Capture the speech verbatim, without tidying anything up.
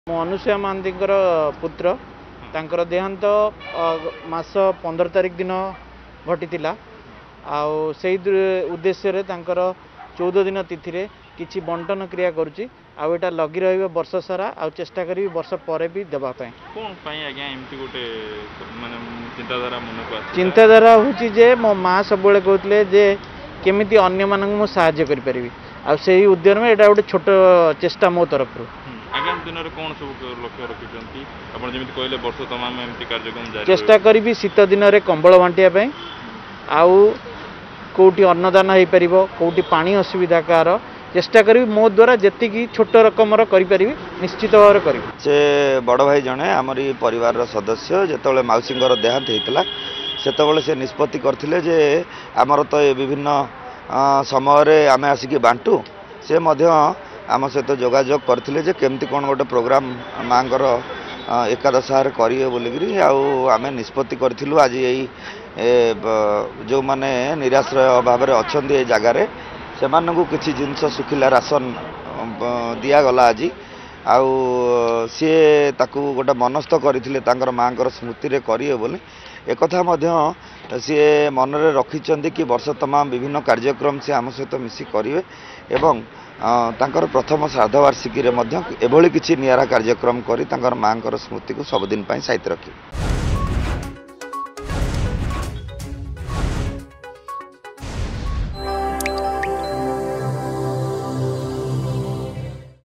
अनुसया महांती पुत्र तांकर देहांत मास पंद्रह तारिख दिन घटी से उद्देश्य चौदह दिन तिथि रे किछि बंटन क्रिया करुच्ची आउटा लगी रही वर्ष सारा आ चेष्टा करी वर्ष पर भी देवाई चिंताधारा हूँ जे मो माँ सब कहते जे केमिति अन्य मानक मु साहाय्य करि परिबी आ सेही उद्यम में एटा गोटे छोट चेष्टा मो तरफ आगामी दिन में कौन सब लक्ष्य रखिछंती आपण जेमिति कहले वर्ष तमाम एमती कार्यक्रम जारी चेष्टा करी शीत दिन में कंबल बांटिया पई आउ कोठी अन्नदान हो पारिबो कोठी पानी असुविधा कार चेष्टा करी मो द्वारा जति छोट रकम करि परिबी निश्चित भाव करी से बड़ भाई जने हमरी परिवार सदस्य जेतबेले माउसिंगर देहांत हेतला सेतबेले से निष्पत्ति करथिले जे हमर तो विभिन्न समय रे आमे आसिकी बांटू से मध्य आम सहित जोगाजोग करथिले जे केमती कोन गोटे प्रोग्राम मांगर एकादशार करिए बोलिकरी आमे निष्पत्ति करथिलु आज एई जो माने निराश्रय अभाव रे अछंदी ए जगार से मानकु किछि जिंस सुखिला राशन दिया गला आज आउ सी ताकू गोटे मनस्थ करथिले तांकर मांकर स्मृति रे करिए बोली एकथा मध्य सी मन रे रखिचंदी कि वर्ष तमाम विभिन्न कार्यक्रम से आम सहित मिसी करिवे एवं तांकर प्रथम श्राद्धवार्षिकी रे मध्य एभली किछि नियारा कार्यक्रम करी तांकर मांकर स्मृति को सबदिन पई साइट रखी।